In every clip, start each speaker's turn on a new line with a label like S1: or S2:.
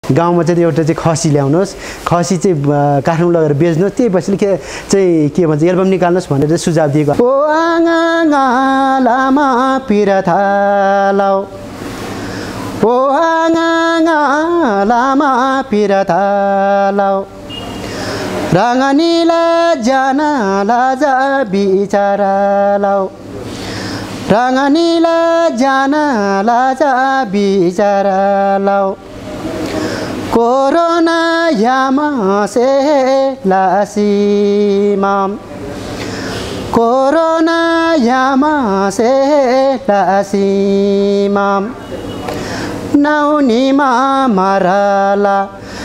S1: गाउँमा चाहिँ एउटा चाहिँ खसी ल्याउनुहोस्, खसी चाहिँ काठमाडौँ लगेर बेच्नुहोस्, त्यही पछि चाहिँ के भन्छ एल्बम निकाल्नुहोस् भनेर चाहिँ सुझाव दिएको। ओ आँगा लामा पिरथा लाउ, ओ आँगा लामा पिरथा लाउ, राङ्गानीला जान लाजा बिचारा लाउ, राङ्गानीला जान लाजा बिचारा लाउ, कोरोना यामा से लासीमाम, कोरोना यामा से लासीमाम, नाउनीमा मराला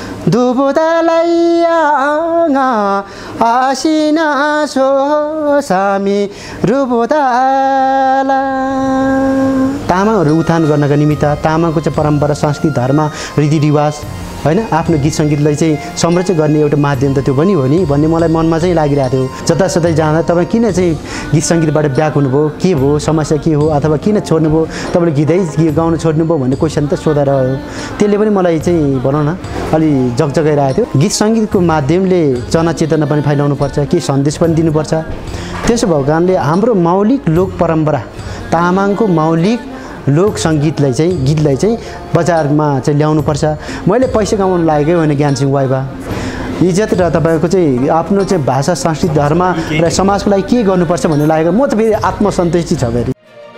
S1: दुबुदालैयाङा आसिना सो सामी रुबुदाला। तामाङहरू उत्थान गर्नका निमित्त तामाङको चाहिँ परम्परा, संस्कृति, धर्म, रीतिरिवाज हैन आफ्नो गीत सङ्गीतलाई चाहिँ संरक्षण गर्ने एउटा माध्यम त त्यो पनि हो नि भन्ने मलाई मनमा चाहिँ लागिरहेको थियो। जतासतै जाँदा तपाईँ किन चाहिँ गीत सङ्गीतबाट ब्याक हुनुभयो, के भयो, समस्या के हो, अथवा किन छोड्नुभयो, तपाईँले गीतै गाउन छोड्नुभयो भन्ने क्वेसन त सोधा रह्यो। त्यसले पनि मलाई चाहिँ भनौँ न अलि जगजगाइरहेको थियो। गीत सङ्गीतको माध्यमले जनचेतना पनि फैलाउनुपर्छ, केही सन्देश पनि दिनुपर्छ। त्यसो भएको कारणले हाम्रो मौलिक लोक परम्परा, तामाङको मौलिक लोक सङ्गीतलाई चाहिँ गीतलाई चाहिँ बजारमा चाहिँ ल्याउनुपर्छ। मैले पैसा कमाउनु लागेकै होइन ज्ञानसिंह वाइबा, इज्जत र तपाईँको चाहिँ आफ्नो चाहिँ भाषा, संस्कृति, धर्म र समाजको लागि के गर्नुपर्छ भन्ने लागेको। म त फेरि आत्मसन्तुष्टि छ फेरि।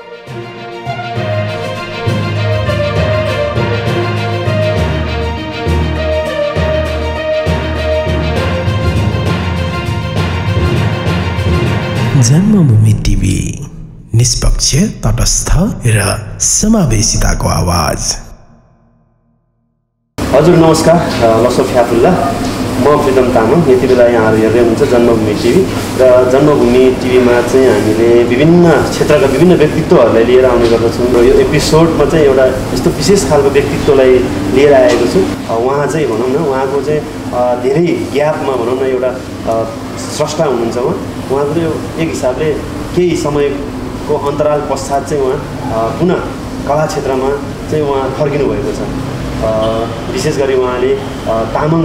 S2: जन्मभूमि टिभी, निष्पक्ष, तटस्थ र समावेशिताको आवाज।
S3: हजुर नमस्कार, म सोफियाफुल्ला, म प्रितम तामाङ। यति बेला यहाँहरू हेर्दै हुनुहुन्छ जन्मभूमि टिभी र जन्मभूमि टिभीमा चाहिँ हामीले विभिन्न क्षेत्रका विभिन्न व्यक्तित्वहरूलाई लिएर आउने गर्दछौँ र यो एपिसोडमा चाहिँ एउटा यस्तो विशेष खालको व्यक्तित्वलाई लिएर आएको छु। उहाँ चाहिँ भनौँ न उहाँको चाहिँ धेरै ग्यापमा भनौँ न एउटा स्रष्टा हुनुहुन्छ। उहाँको चाहिँ एक हिसाबले केही समयको अन्तराल पश्चात चाहिँ उहाँ पुनः कला क्षेत्रमा चाहिँ उहाँ फर्किनु भएको छ। विशेष गरी उहाँले तामाङ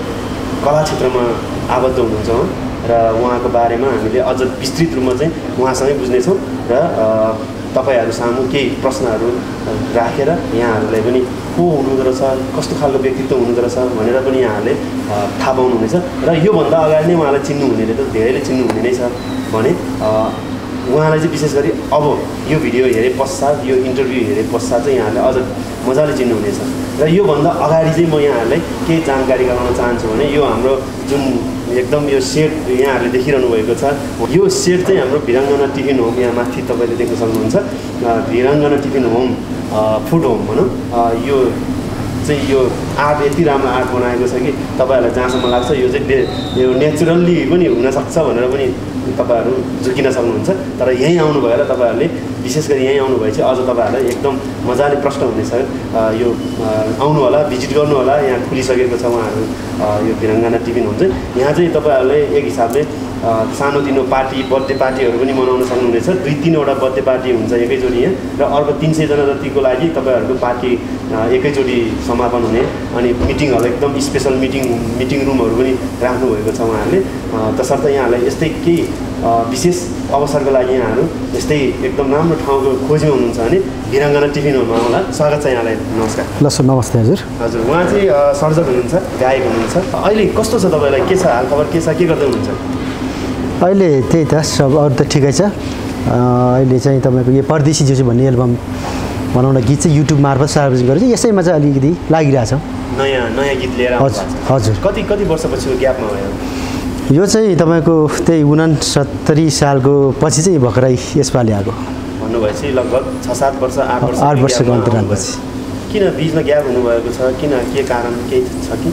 S3: कला क्षेत्रमा आबद्ध हुनुहुन्छ र उहाँको बारेमा हामीले अझ विस्तृत रूपमा चाहिँ उहाँसँगै बुझ्नेछौँ र तपाईँहरू सामु केही प्रश्नहरू राखेर यहाँहरूलाई पनि को हुनुहुँदो रहेछ, कस्तो खालको व्यक्तित्व हुनुहुँदो रहेछ भनेर पनि यहाँहरूले थाहा पाउनुहुनेछ। र योभन्दा अगाडि नै उहाँलाई चिन्नुहुनेले त धेरैले चिन्नुहुने नै छ भने उहाँलाई चाहिँ विशेष गरी अब यो भिडियो हेरे पश्चात, यो इन्टरभ्यू हेरे पश्चात चाहिँ यहाँहरूले अझ मजाले चिन्नुहुनेछ। र योभन्दा अगाडि चाहिँ म यहाँहरूलाई केही जानकारी गराउन चाहन्छु भने यो हाम्रो जुन एकदम यो सेट यहाँहरूले देखिरहनु भएको छ, यो सेट चाहिँ हाम्रो भिरङ्गना टिफिन होम, यहाँ माथि तपाईँले देख्न सक्नुहुन्छ Virangana tiffin home food home भनौँ। यो चाहिँ यो आर्ट यति राम्रो आर्ट बनाएको छ कि तपाईँहरूलाई जहाँसम्म लाग्छ यो चाहिँ यो नेचुरल्ली पनि हुनसक्छ भनेर पनि तपाईँहरू झुकिन सक्नुहुन्छ। तर यहीँ आउनु भएर तपाईँहरूले विशेष गरी यहीँ आउनु भएपछि अझ तपाईँहरूलाई एकदम मजाले प्रश्न हुनेछ। यो आउनु होला, भिजिट गर्नु होला, यहाँ खुलिसकेको छ उहाँहरू यो भिरङ्गना टिफिन होम चाहिँ। यहाँ चाहिँ तपाईँहरूले एक हिसाबले सानोतिनो पार्टी, बर्थडे पार्टीहरू पनि मनाउन सक्नुहुनेछ। 2-3वटा बर्थडे पार्टी हुन्छ एकैचोटि यहाँ, र अर्को 300 जना जतिको लागि तपाईँहरूको पार्टी एकैचोटि समापन हुने। अनि मिटिङ हल एकदम स्पेसल मिटिङ रुमहरू पनि राख्नुभएको छ उहाँहरूले। तसर्थ यहाँहरूलाई यस्तै केही विशेष अवसरको लागि यहाँहरू यस्तै एकदम राम्रो ठाउँको खोजीमा हुनुहुन्छ भने भिरङ्गना टिफिन होममा आउँला। स्वागत छ यहाँलाई। नमस्कार।
S1: ल सर नमस्ते। हजुर
S3: हजुर उहाँ चाहिँ सर्जक हुनुहुन्छ, गायक हुनुहुन्छ। अहिले कस्तो छ तपाईँलाई, के छ हालखबर, के छ, के गर्दै हुनुहुन्छ
S1: अहिले? त्यही त सब अरू त ठिकै छ। अहिले चाहिँ तपाईँको यो परदेशी जो भन्ने एल्बम भनौँ न गीत चाहिँ युट्युब मार्फत सार्वजनिक गरेर यसैमा चाहिँ अलिकति लागिरहेछ।
S3: नयाँ गीत लिएर
S1: हजुर।
S3: कति वर्षपछि ग्यापमा भयो
S1: यो चाहिँ तपाईँको त्यही 69 सालको पछि चाहिँ भर्खरै यसपालि आएको
S3: भन्नुभएपछि लगभग 6-7 वर्ष
S1: 8 वर्षको अन्तरालपछि।
S3: किन बिचमा ग्याप हुनुभएको छ, किन, के कारण केही छ कि?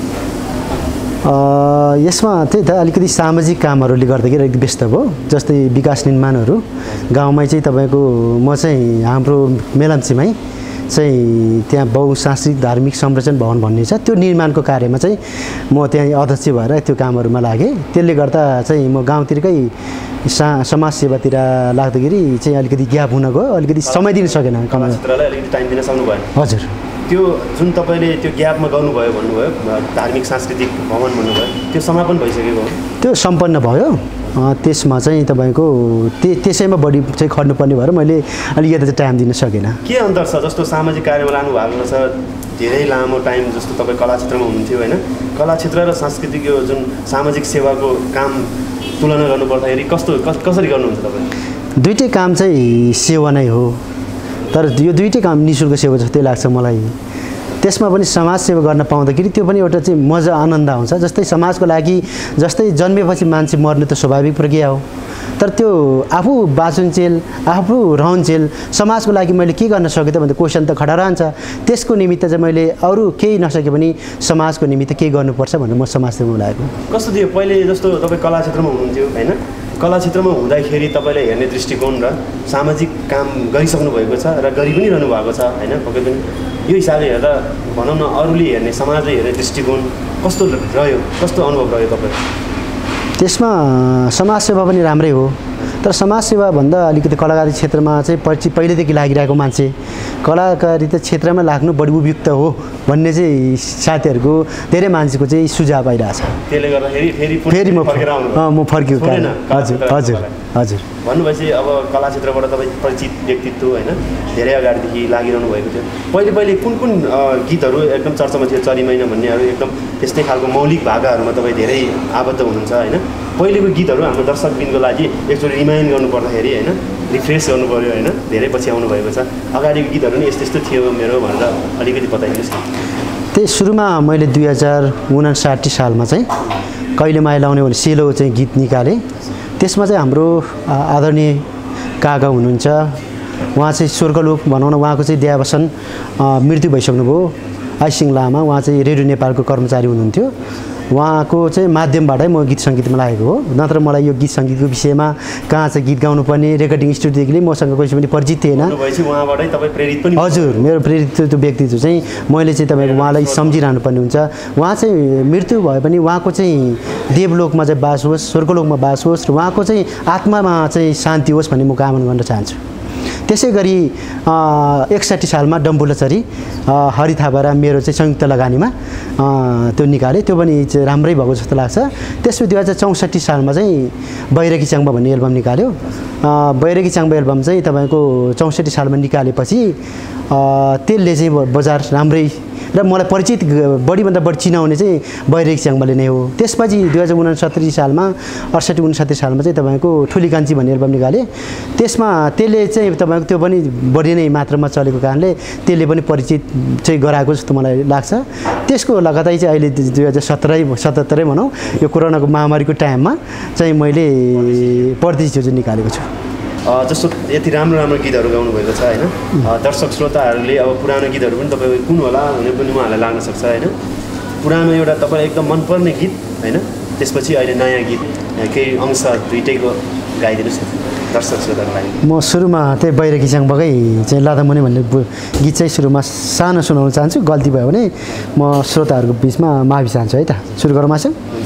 S1: यसमा त्यही त अलिकति सामाजिक कामहरूले गर्दाखेरि अलिकति व्यस्त भयो। जस्तै विकास निर्माणहरू गाउँमै चाहिँ तपाईँको म चाहिँ हाम्रो मेलम्चीमै चाहिँ त्यहाँ बहुसांस्कृतिक धार्मिक संरक्षण भवन भन्ने छ, त्यो निर्माणको कार्यमा चाहिँ म त्यहाँ अध्यक्ष भएर त्यो कामहरूमा लागेँ। त्यसले गर्दा चाहिँ म गाउँतिरकै समाज सेवातिर लाग्दाखेरि चाहिँ अलिकति ग्याप हुन गयो, अलिकति समय दिन सकेन।
S3: कला क्षेत्रलाई अलिकति टाइम दिन सक्नु भएन।
S1: हजुर।
S3: त्यो जुन तपाईँले त्यो ग्यापमा गर्नुभयो भन्नुभयो धार्मिक सांस्कृतिक भवन भन्नुभयो त्यो समापन भइसकेको हो
S1: त्यो सम्पन्न भयो त्यसमा चाहिँ तपाईँको त्यसैमा बढी चाहिँ खट्नुपर्ने भएर मैले अलिकति चाहिँ टाइम दिन सकेन
S3: के अन्तर छ जस्तो सामाजिक कार्यमा लानु भएको छ धेरै लामो टाइम जस्तो तपाईँ कला क्षेत्रमा हुनुहुन्थ्यो होइन कला क्षेत्र र सांस्कृतिक यो जुन सामाजिक सेवाको काम तुलना गर्नुपर्दाखेरि कसरी गर्नुहुन्छ तपाईँ
S1: दुईटै काम चाहिँ सेवा नै हो तर यो दुईटै काम निःशुल्क सेवा जस्तै लाग्छ मलाई त्यसमा पनि समाज सेवा गर्न पाउँदाखेरि त्यो पनि एउटा चाहिँ मजा आनन्द आउँछ जस्तै समाजको लागि जस्तै जन्मेपछि मान्छे मर्ने त स्वाभाविक प्रक्रिया हो तर त्यो आफू बाँचुन्जेल आफू रहन्जेल समाजको लागि मैले के गर्न सकेँ त भन्दा क्वेसन त खडा रहन्छ त्यसको निमित्त चाहिँ मैले अरू केही नसके पनि समाजको निमित्त के गर्नुपर्छ भनेर म समाजसेवामा लागेको
S3: कस्तो थियो पहिले जस्तो तपाईँ कला क्षेत्रमा हुनुहुन्थ्यो होइन कला क्षेत्रमा हुँदाखेरि तपाईँले हेर्ने दृष्टिकोण र सामाजिक काम गरिसक्नु भएको छ र गरि पनि रहनु भएको छ होइन पक्कै पनि यो हिसाबले हेर्दा भनौँ न अरूले हेर्ने समाजले हेर्ने दृष्टिकोण कस्तो रह्यो कस्तो अनुभव रह्यो तपाईँ
S1: त्यसमा समाजसेवा पनि राम्रै हो तर समाजसेवा भन्दा अलिकति कलाकारी क्षेत्रमा चाहिँ पहिलेदेखि लागिरहेको मान्छे कलाकारिता क्षेत्रमा लाग्नु बढी उपयुक्त हो भन्ने चाहिँ साथीहरूको धेरै मान्छेको चाहिँ सुझाव आइरहेछ
S3: त्यसले गर्दाखेरि
S1: फेरि म फर्किएको हजुर हजुर हजुर
S3: भन्नुभएपछि अब कला क्षेत्रबाट तपाईँ परिचित व्यक्तित्व होइन धेरै अगाडिदेखि लागिरहनु भएको थियो पहिले कुन गीतहरू एकदम चर्चामा थियो चरी महिना भन्नेहरू एकदम त्यस्तै खालको मौलिक भाकाहरूमा तपाईँ धेरै आबद्ध हुनुहुन्छ होइन पहिलेको गीतहरू हाम्रो दर्शकबिनको लागि एकचोटि रिमाइन्ड गर्नुपर्दाखेरि होइन रिफ्रेस गर्नु पऱ्यो होइन धेरै पछि आउनु भएको छ अगाडिको गीतहरू नि यस्तो थियो मेरो भनेर अलिकति बताइदिनुहोस् न
S1: त्यही सुरुमा मैले 2059 सालमा चाहिँ कहिले माया लाउने भने सेलो चाहिँ गीत निकालेँ त्यसमा चाहिँ हाम्रो आदरणीय काका हुनुहुन्छ उहाँ चाहिँ स्वर्गलोक भनौँ न उहाँको चाहिँ देहावसान मृत्यु भइसक्नुभयो आइसिङ लामा उहाँ चाहिँ रेडियो नेपालको कर्मचारी हुनुहुन्थ्यो उहाँको चाहिँ माध्यमबाटै म गीत सङ्गीतमा लागेको हो नत्र मलाई यो गीत सङ्गीतको विषयमा कहाँ चाहिँ गीत गाउनुपर्ने रेकर्डिङ स्टुडियोदेखि मसँग कसै पनि परिचित थिएन हजुर मेरो प्रेरित त्यो व्यक्तित्व चाहिँ मैले चाहिँ तपाईँको उहाँलाई सम्झिरहनु पर्ने हुन्छ उहाँ चाहिँ मृत्यु भए पनि उहाँको चाहिँ देवलोकमा चाहिँ बास होस् स्वर्गलोकमा बास होस् र उहाँको चाहिँ आत्मामा चाहिँ शान्ति होस् भन्ने म कामना गर्न चाहन्छु त्यसै गरी 61 सालमा डम्बुलचरी हरि थापा र मेरो चाहिँ संयुक्त लगानीमा त्यो निकालेँ त्यो पनि चाहिँ राम्रै भएको जस्तो लाग्छ त्यसपछि 2064 सालमा चाहिँ बैरकी चाङ्बा भन्ने एल्बम निकाल्यो बैरकी चाङ्बा एल्बम चाहिँ तपाईँको 64 सालमा निकालेपछि त्यसले चाहिँ बजार राम्रै र मलाई परिचित बढीभन्दा बढी चिनाउने चाहिँ बैरकी चाङ्बाले नै हो त्यसपछि 2069 सालमा 68-69 सालमा चाहिँ तपाईँको ठुली कान्छी भन्ने एल्बम निकालेँ त्यसमा त्यसले चाहिँ तपाईँको त्यो पनि बढी नै मात्रामा चलेको कारणले त्यसले पनि परिचित चाहिँ गराएको जस्तो मलाई लाग्छ त्यसको लगातार चाहिँ अहिले 2077 भनौँ यो कोरोनाको महामारीको टाइममा चाहिँ मैले परदेशी जोजो निकालेको छु
S3: जस्तो यति राम्रो गीतहरू गाउनुभएको छ होइन दर्शक श्रोताहरूले अब पुरानो गीतहरू पनि तपाईँको कुन होला भने पनि उहाँहरूलाई लाग्न सक्छ होइन पुरानो एउटा तपाईँलाई एकदम मनपर्ने गीत होइन त्यसपछि अहिले नयाँ गीत केही अंश दुइटैको गाइदिनुहोस् न दर्शक श्रोताको लागि
S1: म सुरुमा त्यही बैरकी चाङ्बाकै चाहिँ लादामुनि भन्ने गीत चाहिँ सुरुमा सानो सुनाउन चाहन्छु गल्ती भयो भने म श्रोताहरूको बिचमा माफी चाहन्छु है त सुरु गरौँ मासु
S3: हुन्छ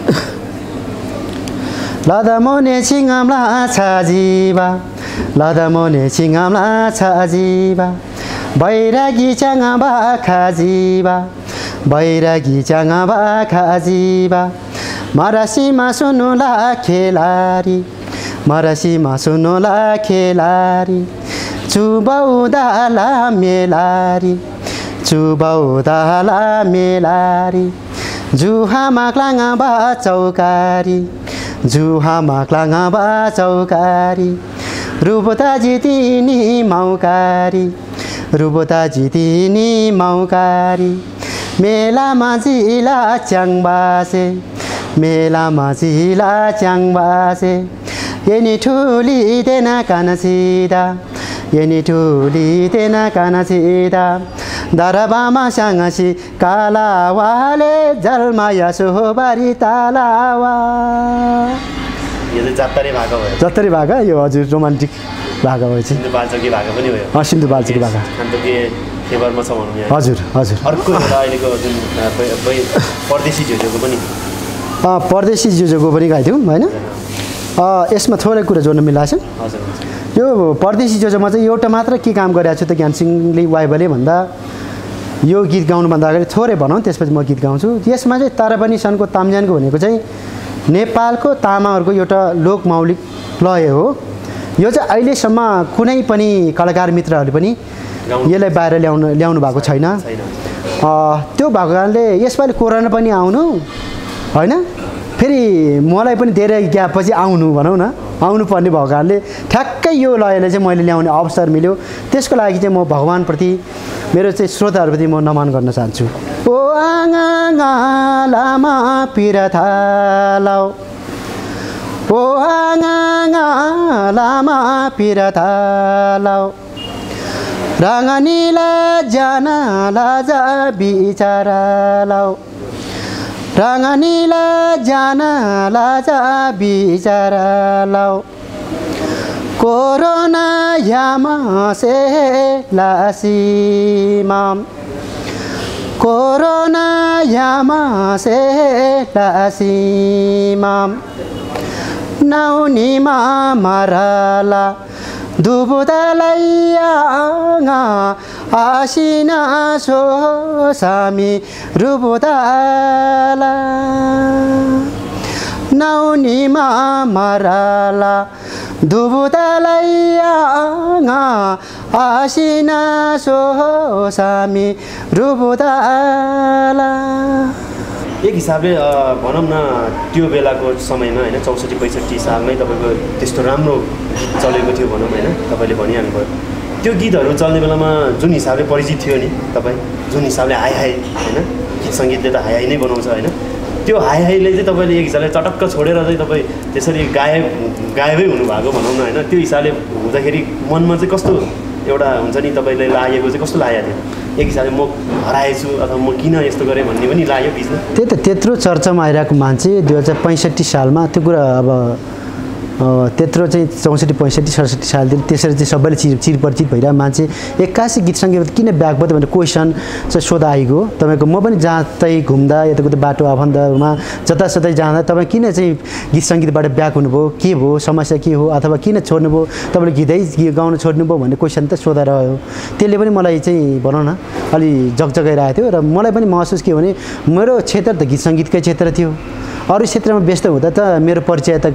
S1: लादामुनि छिङाम्ला छाजीबा लादामुनि छिङाम्ला छाजीबा बैरागी चाङ्बा खाजीबा बैरागी चाङ्बा खाजीबा मरासीमा सुनुला खेलारी मरासीमा सुनुला खेलारी चुबाउदाला मेलारी चुबाउदाला मेलारी जुहामा क्लाङबा चौकारी जुहामा क्लाङबा चौकारी रुबोता जितिनी मौकारी रुबोता जितिनी मौकारी मेलामा जिला च्याङबासे मेलामा जिला च्याङबासे यनी ठुली तेना कानसिदा यनी ठुली तेना कानसिदा दरबामा साङसी कालावाले जलमाया सोबारी तालावा
S3: यो चाहिँ जात्तरी भाका भयो
S1: जात्तरी भाका यो हजुर रोमान्टिक भाका भयो
S3: सिन्धुपाल्चोकी भाका पनि भयो
S1: सिन्धुपाल्चोकी भाका
S3: खान्दोकी फेभरमा छ भनौँ यहाँ
S1: हजुर हजुर
S3: अर्को एउटा अहिलेको जुन परदेशी झुझोको पनि
S1: परदेशी झुझोको पनि गाइथ्यौँ होइन यसमा थोरै कुरा जोड्न मिलाएको छ
S3: हजुर
S1: यो परदेशी जोजोमा चाहिँ एउटा मात्र के काम गरिरहेको छु त ज्ञानसिंहले वाइबले भन्दा यो गीत गाउनुभन्दा अगाडि थोरै भनौँ त्यसपछि म गीत गाउँछु। यसमा चाहिँ तारापनी सनको तामजानको भनेको चाहिँ नेपालको तामाहरूको एउटा लोकमौलिक लय हो। यो चाहिँ अहिलेसम्म कुनै पनि कलाकार मित्रहरूले पनि यसलाई बाहिर ल्याउनु भएको छैन। त्यो भएको कारणले यसपालि कोरोना पनि आउनु होइन, फेरि मलाई पनि धेरै ग्यापपछि आउनु भनौँ न, आउनुपर्ने भएको कारणले ठ्याक्कै यो लयलाई चाहिँ मैले ल्याउने अवसर मिल्यो। त्यसको लागि चाहिँ म भगवान्प्रति मेरो चाहिँ श्रोताहरूप्रति म नमन गर्न चाहन्छु। ओ आँगा लामा पिरथालाउ, ओ आँगा लामा पिरथालाउ, राङ्गानीला जान लाजा बिचारालाउ, राङ्गानीला जान लाजा बिचारालाउ, कोरोना यामा से लासीमाम, कोरोना यामा से लासीमाम, नाउनीमा मराला दुबुदालैयाङा आसिना सो सामी रुबुदाला, नाउनीमा मराला दुबुदालैयाङा आसिना सो सामी रुबुदाला।
S3: एक हिसाबले भनौँ न त्यो बेलाको समयमा होइन 64-65 सालमै तपाईँको त्यस्तो राम्रो गीत चलेको थियो भनौँ होइन, तपाईँले भनिहाल्नु भयो। त्यो गीतहरू चल्ने बेलामा जुन हिसाबले परिचित थियो नि तपाईँ, जुन हिसाबले हाई हाई होइन, गीत सङ्गीतले त हाई हाई नै बनाउँछ होइन, त्यो हाई हाईले चाहिँ तपाईँले एक हिसाबले चटक्क छोडेर चाहिँ तपाईँ त्यसरी गायबै हुनुभएको भनौँ न होइन। त्यो हिसाबले हुँदाखेरि मनमा चाहिँ कस्तो एउटा हुन्छ नि तपाईँले लागेको चाहिँ कस्तो लागेको थियो? एक हिसाबले म हराएछु अथवा म किन यस्तो गरेँ भन्ने पनि लाग्यो बिचमा?
S1: त्यही त, त्यत्रो चर्चामा आइरहेको मान्छे 2065 सालमा त्यो कुरा अब त्यत्रो चाहिँ 64-65-67 सालदेखि त्यसरी चाहिँ सबैले चिरपरिचित भइरहेको मान्छे एक्कासी गीत सङ्गीत किन ब्याक भयो भनेर क्वेसन चाहिँ सोध आइगयो तपाईँको। म पनि जतै घुम्दा यताको बाटो आफन्तमा जतासतै जाँदा तपाईँ किन चाहिँ गीत सङ्गीतबाट ब्याक हुनुभयो, के भयो, समस्या के हो, अथवा किन छोड्नुभयो, तपाईँले गीतै गाउन छोड्नुभयो भन्ने क्वेसन त सोधाइरह्यो। त्यसले पनि मलाई चाहिँ भनौँ न अलि जगजगाइरहेको थियो र मलाई पनि महसुस के भने मेरो क्षेत्र त गीत सङ्गीतकै क्षेत्र थियो, अरू क्षेत्रमा व्यस्त हुँदा त मेरो परिचय त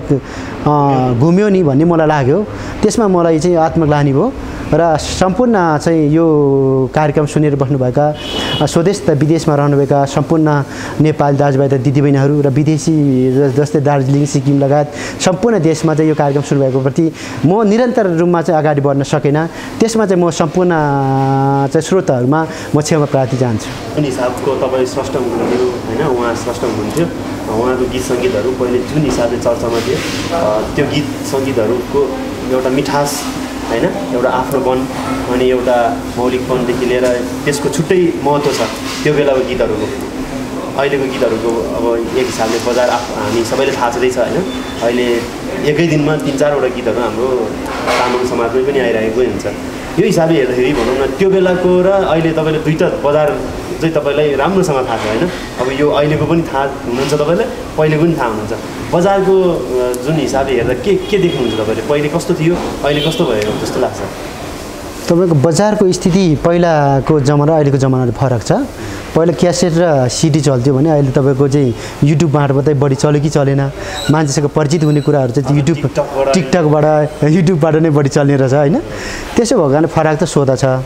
S1: घुम्यो नि भन्ने मलाई लाग्यो। त्यसमा मलाई चाहिँ आत्मग्लानि भयो र सम्पूर्ण चाहिँ यो कार्यक्रम सुनेर बस्नुभएका स्वदेश त विदेशमा रहनुभएका सम्पूर्ण नेपाली दाजुभाइ त दिदीबहिनीहरू र विदेशी जस्तै दार्जिलिङ सिक्किम लगायत सम्पूर्ण देशमा चाहिँ यो कार्यक्रम सुन्नुभएको प्रति म निरन्तर रूपमा चाहिँ अगाडि बढ्न सकेन। त्यसमा चाहिँ म सम्पूर्ण चाहिँ श्रोताहरूमा म क्षमा प्रार्थी चाहन्छु।
S3: जुन हिसाबको तपाईँ स्रष्टा हुनुहुन्थ्यो होइन, उहाँ स्रष्टा हुनुहुन्थ्यो, उहाँको गीत सङ्गीतहरू पहिले जुन हिसाबले चर्चामा थियो त्यो गीत सङ्गीतहरूको एउटा मिठास होइन, एउटा आफ्नोपन अनि एउटा मौलिकपनदेखि लिएर त्यसको छुट्टै महत्त्व छ त्यो बेलाको गीतहरूको। अहिलेको गीतहरूको अब एक हिसाबले बजार हामी सबैले थाहा छँदैछ होइन, अहिले एकै दिनमा 3-4वटा गीतहरू हाम्रो तामाङ समाजमै पनि आइरहेकै हुन्छ। यो हिसाबले हेर्दाखेरि भनौँ न त्यो बेलाको र अहिले तपाईँले दुईवटा बजार चाहिँ तपाईँलाई राम्रोसँग थाहा छ होइन। अब यो अहिलेको पनि थाहा हुनुहुन्छ तपाईँलाई, पहिलेको पनि थाहा हुनुहुन्छ। बजारको जुन हिसाबले हेर्दा के देख्नुहुन्छ तपाईँले? पहिले कस्तो थियो, अहिले कस्तो भयो जस्तो लाग्छ
S1: तपाईँको? बजारको स्थिति पहिलाको जमाना अहिलेको जमानाले फरक छ। पहिला क्यासेट र सिडी चल्थ्यो भने अहिले तपाईँको चाहिँ युट्युब मार्फतै बढी चल्यो कि चलेन, मान्छेसँग परिचित हुने कुराहरू चाहिँ टिकटकबाट युट्युबबाट नै बढी चल्ने रहेछ होइन। त्यसो भएको कारणले फरक त सोधा छ,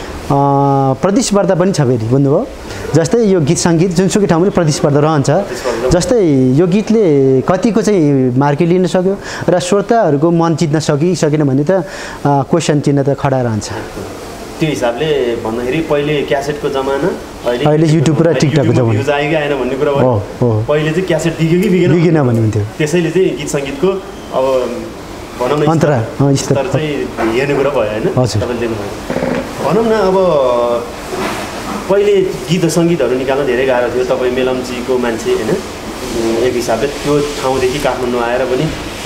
S1: प्रतिस्पर्धा पनि छ फेरि बुझ्नुभयो। जस्तै यो गीत सङ्गीत जुनसुकै ठाउँमा पनि प्रतिस्पर्धा रहन्छ। जस्तै यो गीतले कतिको चाहिँ मार्केट लिन सक्यो र श्रोताहरूको मन जित्न सकेन भने त क्वेसन चिन्ह त खडा रहन्छ।
S3: त्यो हिसाबले भन्दाखेरि पहिले क्यासेटको जमाना,
S1: अहिले युट्युब र टिकटकको जमाना,
S3: भ्युज आयो कि आएन भन्ने कुरा भयो। पहिले चाहिँ क्यासेट दिग्यो कि
S1: बिगेन भन्ने हुन्थ्यो।
S3: त्यसैले चाहिँ गीत सङ्गीतको अब भनौँ न स्तर चाहिँ हेर्ने कुरा भयो होइन, तपाईँले देख्नुभयो। भनौँ न अब पहिले गीत सङ्गीतहरू निकाल्न धेरै गाह्रो थियो। तपाईँ मेलम्चीको मान्छे होइन, एक हिसाबले त्यो ठाउँदेखि काठमाडौँ आएर पनि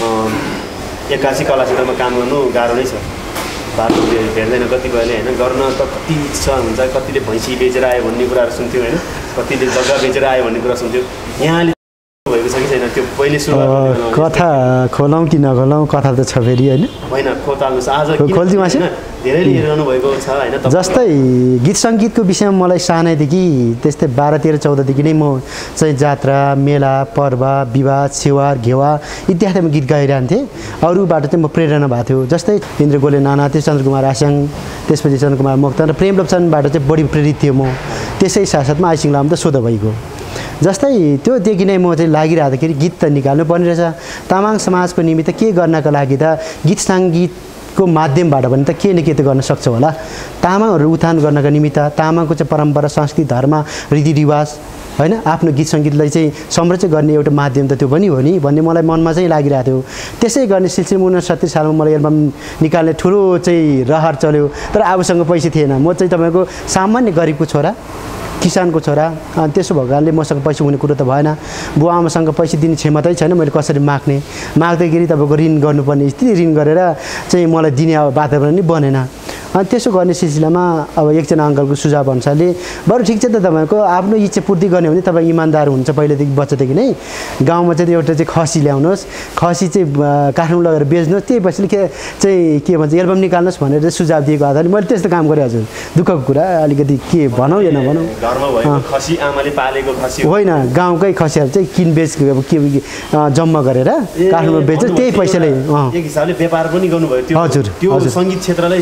S3: 81 कला क्षेत्रमा काम गर्नु गाह्रो नै छ। बाटो भेट्दैन कतिपयले होइन, गर्न त कति इच्छा हुन्छ, कतिले भैँसी बेचेर आयो भन्ने कुराहरू सुन्थ्यो होइन, कतिले जग्गा बेचेर आयो भन्ने कुरा सुन्थ्यो। यहाँले भएको छ कि छैन त्यो पहिले सुरु?
S1: कथा खोलौँ कि नखोलौँ, कथा त छ फेरि होइन,
S3: होइन खोल्नुहोस् आज
S1: खोल्दिउँ
S3: धेरैले हेरिरहनु भएको छ होइन?
S1: जस्तै गीत सङ्गीतको विषयमा मलाई सानैदेखि त्यस्तै 12, 13, 14देखि नै म चाहिँ जात्रा, मेला, पर्व, विवाह, छेवार, घेवा इत्यादिमा गीत गाइरहन्थेँ। अरूबाट चाहिँ म प्रेरणा भएको थियो। जस्तै इन्द्र गोले नाना, त्यो चन्द्रकुमार आस्याङ, त्यसपछि चन्द्रकुमार मोक्तान र प्रेम लोकचनबाट चाहिँ बढी प्रेरित थियो म। त्यसै साथसाथमा आइसिङ लामा त सोध भइगयो। जस्तै त्योदेखि नै म चाहिँ लागिरहँदाखेरि गीत त निकाल्नु पर्ने रहेछ। तामाङ समाजको निमित्त के गर्नका लागि त गीत सङ्गीतको माध्यमबाट पनि त के न के त गर्न सक्छ होला। तामाङहरू उत्थान गर्नका निमित्त तामाङको चाहिँ परम्परा, संस्कृति, धर्म, रीतिरिवाज होइन आफ्नो गीत सङ्गीतलाई चाहिँ संरक्षण गर्ने एउटा माध्यम त त्यो पनि हो नि भन्ने मलाई मनमा चाहिँ लागिरहेको थियो। त्यसै गर्ने सिलसिलामा 1970 सालमा मलाई एल्बम निकाल्ने ठुलो चाहिँ रहर चल्यो। तर आफूसँग पैसा थिएन। म चाहिँ तपाईँको सामान्य गरिबको छोरा, किसानको छोरा। अनि त्यसो भएको कारणले मसँग पैसा हुने कुरो त भएन। बुवा आमासँग पैसा दिने क्षमतै छैन। मैले कसरी माग्दाखेरि तपाईँको ऋण गर्नुपर्ने स्थिति, ऋण गरेर चाहिँ मलाई दिने अब वातावरण नै बनेन। अनि त्यसो गर्ने सिलसिलामा अब एकजना अङ्कलको सुझाव अनुसारले बरु ठिक छ त तपाईँको आफ्नो इच्छा पूर्ति गर्ने भने तपाईँ इमान्दार हुन्छ पहिलेदेखि बच्चादेखि नै। गाउँमा चाहिँ एउटा चाहिँ खसी ल्याउनुहोस्, खसी चाहिँ काठमाडौँ लगेर बेच्नुहोस्, त्यही पछि चाहिँ के भन्छ एल्बम निकाल्नुहोस् भनेर सुझाव दिएको आधारले मैले त्यस्तो काम गरेँ। हजुर दुःखको कुरा अलिकति के भनौँ या नभनौँ,
S3: खसी आमाले पालेको खसी
S1: होइन, गाउँकै खसीहरू चाहिँ किनबेच अब के जम्मा गरेर काठमाडौँ बेच्छ, त्यही पैसाले
S3: एक हिसाबले व्यापार पनि गर्नुभयो।
S1: हजुर
S3: त्यो सङ्गीत क्षेत्रलाई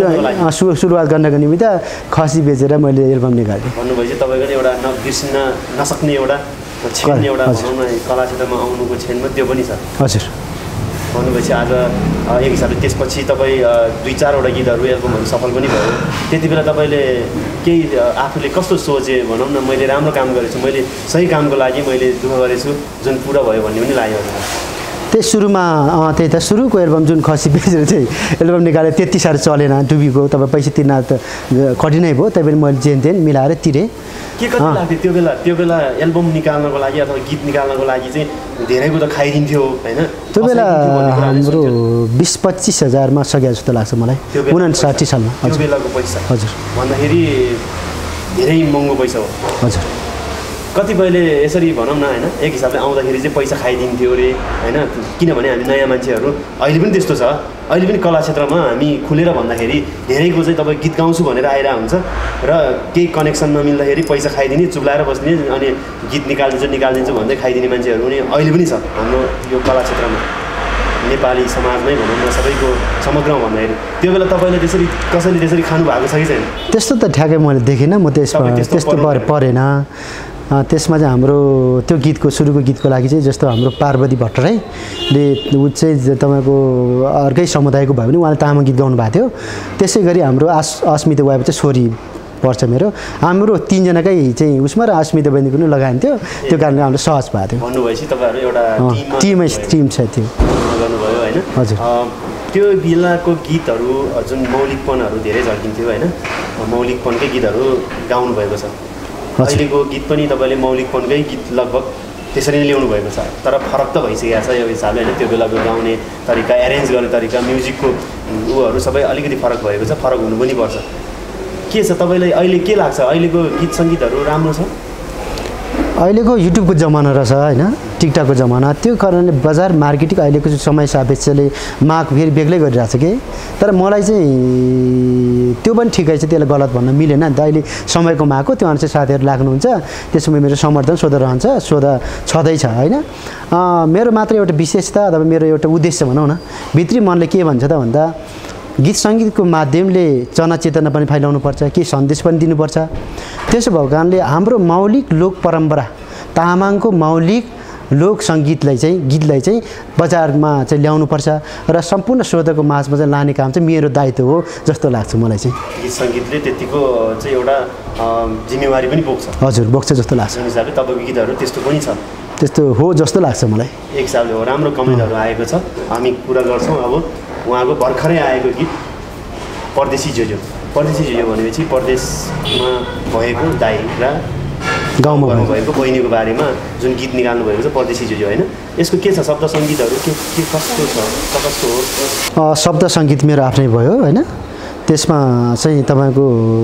S1: सुरुवात गर्नको निमित्त खसी बेचेर मैले एल्बम निकालेँ।
S3: भन्नुभयो चाहिँ तपाईँको एउटा नबिर्सिन नसक्ने एउटा छेन एउटा भनौँ न कला क्षेत्रमा आउनुको छेनमा त्यो पनि छ।
S1: हजुर
S3: भन्नुभएपछि आज एक हिसाबले त्यसपछि तपाईँ 2-4वटा गीतहरू एल्बमहरू सफल पनि भयो। त्यति बेला तपाईँले केही आफूले कस्तो सोचे भनौँ न मैले राम्रो काम गरेछु, मैले सही कामको लागि मैले दुःख गरेछु जुन पुरा भयो भन्ने पनि लाग्यो।
S1: त्यही सुरुमा त्यही त सुरुको एल्बम जुन खसी बेचेर चाहिँ एल्बम निकालेँ त्यति साह्रो चलेन, डुबीको तपाईँ पैसा तिर्न त कठिनै भयो। त्यही पनि मैले जेन मिलाएर तिरेँ।
S3: के कति लाग्थ्यो त्यो बेला एल्बम निकाल्नको लागि अथवा गीत निकाल्नको लागि चाहिँ धेरैको त खाइदिन्थ्यो होइन?
S1: त्यो बेला हाम्रो 20-25 हजारमा सकिएको जस्तो लाग्छ मलाई 59 सालमा।
S3: त्यो बेलाको पैसा
S1: हजुर
S3: भन्दाखेरि धेरै महँगो पैसा हो।
S1: हजुर
S3: कतिपयले यसरी भनौँ न होइन एक हिसाबले आउँदाखेरि चाहिँ पैसा खाइदिन्थ्यो अरे होइन? किनभने हामी नयाँ मान्छेहरू अहिले पनि त्यस्तो छ। अहिले पनि कला क्षेत्रमा हामी खुलेर भन्दाखेरि धेरैको चाहिँ तपाईँ गीत गाउँछु भनेर आइरहेको हुन्छ र केही कनेक्सन नमिल्दाखेरि पैसा खाइदिने, चुप्लाएर बस्ने, अनि गीत निकालिदिन्छु भन्दै खाइदिने मान्छेहरू पनि अहिले पनि छ हाम्रो यो कला क्षेत्रमा, नेपाली समाजमै भनौँ न सबैको समग्रमा भन्दाखेरि। त्यो बेला तपाईँले कसैले त्यसरी खानु भएको छ कि छैन?
S1: त्यस्तो त ठ्याक्कै मैले देखिनँ। म त्यस्तो परेन। त्यसमा चाहिँ हाम्रो त्यो गीतको सुरुको गीतको लागि चाहिँ जस्तो हाम्रो पार्वती भट्टराईले ऊ चाहिँ तपाईँको अर्कै समुदायको भयो भने उहाँले तामाङ गीत गाउनु भएको थियो। त्यसै गरी हाम्रो अस्मिता वाइब चाहिँ छोरी पर्छ मेरो, हाम्रो 3जनाकै चाहिँ उसमा र अस्मिता बहिनीको पनि लगाइन्थ्यो। त्यो कारणले हाम्रो सहज भएको थियो।
S3: भन्नुभएपछि तपाईँहरू एउटा
S1: टिम छ त्यो
S3: गर्नुभयो होइन?
S1: हजुर
S3: त्यो बेलाको गीतहरू जुन मौलिकपनहरू धेरै झल्किन्थ्यो होइन? मौलिकपनकै गीतहरू गाउनु भएको छ। अहिलेको गीत पनि तपाईँले मौलिकपनकै गीत लगभग त्यसरी नै ल्याउनु भएको छ। तर फरक त भइसकेको छ यो हिसाबले होइन? त्यो बेलाको गाउने तरिका, एरेन्ज गर्ने तरिका, म्युजिकको ऊहरू सबै अलिकति फरक भएको छ। फरक हुनु पनि पर्छ। के छ तपाईँलाई अहिले के लाग्छ? अहिलेको गीत सङ्गीतहरू राम्रो छ?
S1: अहिलेको युट्युबको जमाना रहेछ होइन? टिकटकको जमाना। त्यो कारणले बजार मार्केटिङ अहिलेको समय सापेक्षले माग फेरि बेग्लै गरिरहेछ कि। तर मलाई चाहिँ त्यो पनि ठिकै छ, त्यसलाई गलत भन्न मिलेन नि त। अहिले समयको मागको त्यो अनुसार साथीहरू लाग्नुहुन्छ, त्यसमा मेरो समर्थन छँदैछ होइन? मेरो मात्र एउटा विशेषता अथवा मेरो एउटा उद्देश्य भनौँ न, भित्री मनले के भन्छ त भन्दा गीत सङ्गीतको माध्यमले जनचेतना पनि फैलाउनुपर्छ, केही सन्देश पनि दिनुपर्छ। त्यसो भएको कारणले हाम्रो मौलिक लोक परम्परा तामाङको मौलिक लोक सङ्गीतलाई चाहिँ गीतलाई चाहिँ बजारमा चाहिँ ल्याउनुपर्छ र सम्पूर्ण श्रोताको माझमा चाहिँ लाने काम चाहिँ मेरो दायित्व हो जस्तो लाग्छ मलाई चाहिँ।
S3: गीत सङ्गीतले त्यतिको चाहिँ एउटा जिम्मेवारी पनि बोक्छ।
S1: हजुर बोक्छ जस्तो लाग्छ।
S3: जुन हिसाबले तपाईँको गीतहरू त्यस्तो पनि छ,
S1: त्यस्तो हो जस्तो लाग्छ मलाई।
S3: एक हिसाबले हो। राम्रो कमेन्टहरू आएको छ, हामी कुरा गर्छौँ। अब उहाँको भर्खरै आएको गीत परदेशी जोजो। परदेशी जोजो भनेपछि परदेशमा भएको दाइ र गाउँमा भएको बहिनीको बारेमा जुन गीत निकाल्नु भएको छ परदेशी जोजो होइन? यसको के छ शब्द सङ्गीतहरू के कस्तो छ, कस्तो हो?
S1: शब्द सङ्गीत मेरो आफ्नै भयो होइन? त्यसमा चाहिँ तपाईँको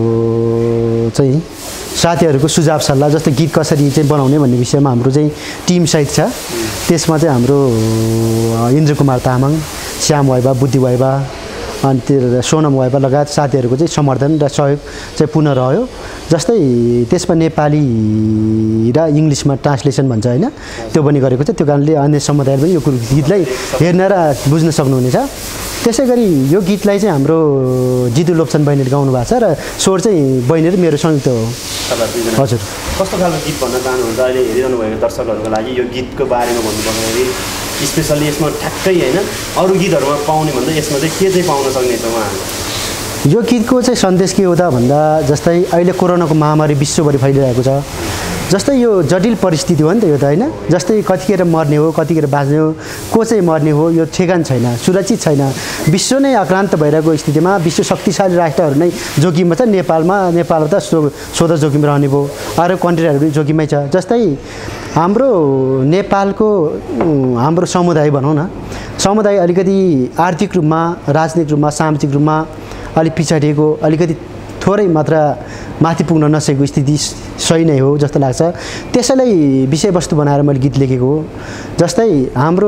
S1: चाहिँ साथीहरूको सुझाव सल्लाह, जस्तो गीत कसरी चाहिँ बनाउने भन्ने विषयमा हाम्रो चाहिँ टिम सहित छ। त्यसमा चाहिँ हाम्रो इन्द्र कुमार तामाङ, श्याम वाइबा, बुद्धि वाइबा, अनि त्यो सोनम वाइपा लगायत साथीहरूको चाहिँ समर्थन र सहयोग चाहिँ पुनः रह्यो। जस्तै त्यसमा नेपाली र इङ्ग्लिसमा ट्रान्सलेसन भन्छ होइन, त्यो पनि गरेको छ। त्यो कारणले अन्य समुदायले पनि यो गीतलाई हेर्न र बुझ्न सक्नुहुनेछ। त्यसै गरी यो गीतलाई चाहिँ हाम्रो जितु लोप्सन बहिनीले गाउनु भएको छ र स्वर चाहिँ बहिनी र मेरो संयुक्त हो। हजुर,
S3: कस्तो खालको गीत भन्न चाहनुहुन्छ अहिले हेरिरहनु भएको दर्शकहरूको लागि? यो गीतको बारेमा भन्नुपर्दाखेरि स्पेसल्ली यसमा ठ्याक्कै होइन अरू गीतहरूमा पाउने भन्दा यसमा चाहिँ के चाहिँ पाउन सक्नेछ उहाँहरूले?
S1: यो गीतको चाहिँ सन्देश के हो त भन्दा, जस्तै अहिले कोरोनाको महामारी विश्वभरि फैलिरहेको छ। जस्तै यो जटिल परिस्थिति हो नि त यो त होइन। जस्तै कतिखेर मर्ने हो, कतिखेर बाँच्ने हो, को चाहिँ मर्ने हो, यो ठेगान छैन, सुरक्षित छैन। विश्व नै आक्रान्त भइरहेको स्थितिमा विश्व शक्तिशाली राष्ट्रहरू नै जोखिममा छ। नेपाल त स्वतः जोखिम रहने भयो, अरू कन्ट्रीहरू पनि जोखिममै छ। जस्तै हाम्रो नेपालको हाम्रो समुदाय भनौँ न, समुदाय अलिकति आर्थिक रूपमा, राजनीतिक रूपमा, सामाजिक रूपमा अलिक पिछडिएको, अलिकति थोरै मात्रा माथि पुग्न नसकेको स्थिति सही नै हो जस्तो लाग्छ। त्यसैलाई विषयवस्तु बनाएर मैले गीत लेखेको हो। जस्तै हाम्रो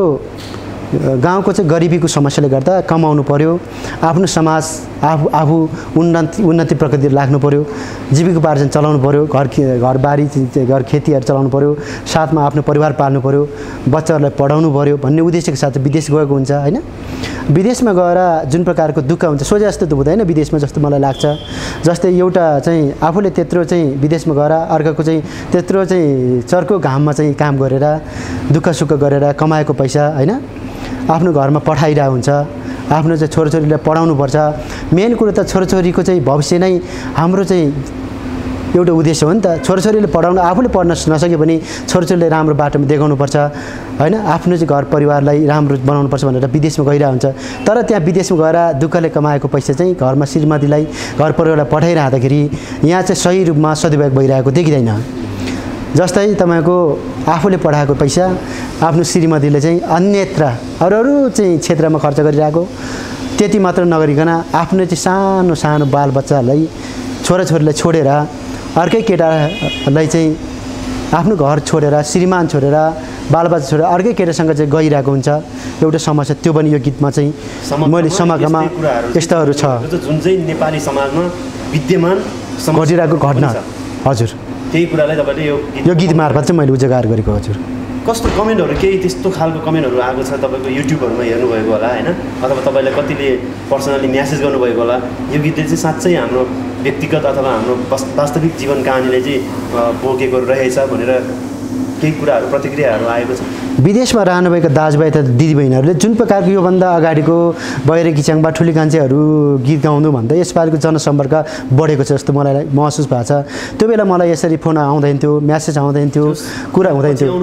S1: गाउँको चाहिँ गरिबीको समस्याले गर्दा कमाउनु पर्यो, आफ्नो समाज आफू उन्नति प्रगति राख्नु पर्यो, जीविकोपार्जन चलाउनु पर्यो, घरबारी घर खेतीहरू चलाउनु पर्यो, साथमा आफ्नो परिवार पाल्नु पर्यो, बच्चाहरूलाई पढाउनु पर्यो भन्ने उद्देश्यको साथ विदेश गएको हुन्छ होइन। विदेशमा गएर जुन प्रकारको दुःख हुन्छ सोचे जस्तो त हुँदैन विदेशमा जस्तो मलाई लाग्छ। जस्तै एउटा चाहिँ आफूले त्यत्रो चाहिँ विदेशमा गएर अर्काको चाहिँ त्यत्रो चाहिँ चर्को घाममा चाहिँ काम गरेर दुःख सुख गरेर कमाएको पैसा होइन आफ्नो घरमा पठाइरहेको हुन्छ। आफ्नो चाहिँ छोराछोरीलाई पढाउनुपर्छ। मेन कुरो त छोराछोरीको चाहिँ भविष्य नै हाम्रो चाहिँ एउटा उद्देश्य हो नि त। छोराछोरीले पढाउन आफूले पढ्न नसके पनि छोराछोरीले राम्रो बाटोमा देखाउनुपर्छ होइन। आफ्नो चाहिँ घर परिवारलाई राम्रो बनाउनुपर्छ भनेर विदेशमा गइरहेको हुन्छ। तर त्यहाँ विदेशमा गएर दुःखले कमाएको पैसा चाहिँ घरमा श्रीमतीलाई घर परिवारलाई पठाइरहँदाखेरि यहाँ चाहिँ सही रूपमा सदुपयोग भइरहेको देखिँदैन। जस्तै तपाईँको आफूले पढाएको पैसा आफ्नो श्रीमतीले चाहिँ अन्यत्र अरू चाहिँ क्षेत्रमा खर्च गरिरहेको, त्यति मात्र नगरिकन आफ्नो चाहिँ सानो सानो बालबच्चाहरूलाई छोराछोरीलाई छोडेर अर्कै केटालाई चाहिँ आफ्नो घर छोडेर श्रीमान छोडेर बालबच्चा छोडेर अर्कै केटासँग चाहिँ गइरहेको हुन्छ। एउटा समस्या त्यो पनि यो गीतमा चाहिँ मैले समग्रमा यस्ताहरू छ
S3: जुन चाहिँ नेपाली समाजमा विद्यमान
S1: घटिरहेको घटना। हजुर,
S3: त्यही कुरालाई तपाईँले
S1: यो गीत मार्फत चाहिँ मैले उजागर गरेको। हजुर,
S3: कस्तो कमेन्टहरू केही त्यस्तो खालको कमेन्टहरू आएको छ तपाईँको युट्युबहरूमा हेर्नुभएको होला होइन, अथवा तपाईँलाई कतिले पर्सनली म्यासेज गर्नुभएको होला यो गीतले चाहिँ साँच्चै हाम्रो व्यक्तिगत अथवा हाम्रो वास्तविक जीवन कहानीलाई चाहिँ बोकेको रहेछ भनेर केही कुराहरू प्रतिक्रियाहरू आएको छ?
S1: विदेशमा रहनुभएका दाजुभाइ तथा दिदीबहिनीहरूले जुन प्रकारको योभन्दा अगाडिको बहिरे किच्याङबाट ठुली कान्छेहरू गीत गाउनु भन्दा यसपालिको जनसम्पर्क बढेको छ जस्तो मलाई महसुस भएको छ। त्यो बेला मलाई यसरी फोन आउँदैन थियो, म्यासेज आउँदैन थियो, कुरा हुँदैन थियो।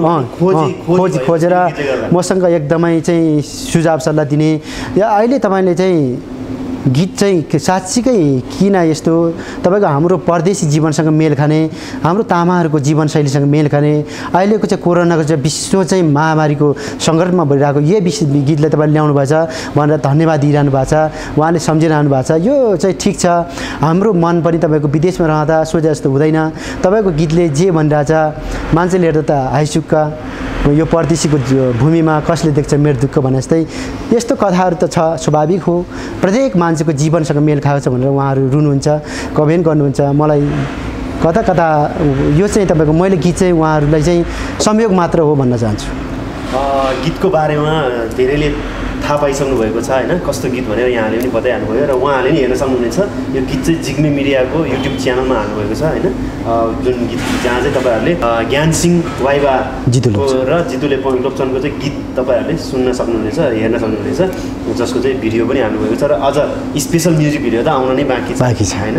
S1: खोजेर मसँग एकदमै चाहिँ सुझाव सल्लाह दिने। या अहिले तपाईँले चाहिँ गीत चाहिँ साँच्चीकै किन यस्तो तपाईँको हाम्रो परदेशी जीवनसँग मेल खाने, हाम्रो तामाहरूको जीवनशैलीसँग मेल खाने, अहिलेको चाहिँ कोरोनाको चाहिँ विश्व चाहिँ महामारीको सङ्कटमा भइरहेको यो गीतलाई तपाईँले ल्याउनु भएको छ भनेर धन्यवाद दिइरहनु भएको छ। उहाँले सम्झिरहनु भएको छ। यो चाहिँ ठिक छ। हाम्रो मन पनि तपाईँको विदेशमा रहँदा सोचे जस्तो हुँदैन। तपाईँको गीतले जे भनिरहेछ मान्छेले हेर्दा त हाइसुक्का यो परदेशीको भूमिमा कसले देख्छ मेरो दुःख भने जस्तै यस्तो कथाहरू त छ, स्वाभाविक हो। प्रत्येक मान्छेको जीवनसँग मेल खाएको छ भनेर उहाँहरू रुनुहुन्छ, कमेन्ट गर्नुहुन्छ। मलाई कता कता यो चाहिँ तपाईँको मैले गीत चाहिँ उहाँहरूलाई चाहिँ संयोग मात्र हो भन्न चाहन्छु।
S3: गीतको बारेमा धेरैले थाहा पाइसक्नु भएको छ होइन, कस्तो गीत भनेर यहाँले पनि बताइहाल्नुभयो र उहाँले पनि हेर्न सक्नुहुनेछ। यो गीत चाहिँ जिग्मी मिडियाको युट्युब च्यानलमा हाल्नुभएको छ होइन, जुन गीत जहाँ चाहिँ तपाईँहरूले ज्ञान सिंह वाइबा र जितुले लोप्सनको चाहिँ गीत तपाईँहरूले सुन्न सक्नुहुनेछ, हेर्न सक्नुहुनेछ, जसको चाहिँ भिडियो पनि हाल्नुभएको छ र अझ स्पेसल म्युजिक भिडियो त आउन नै बाँकी छ होइन।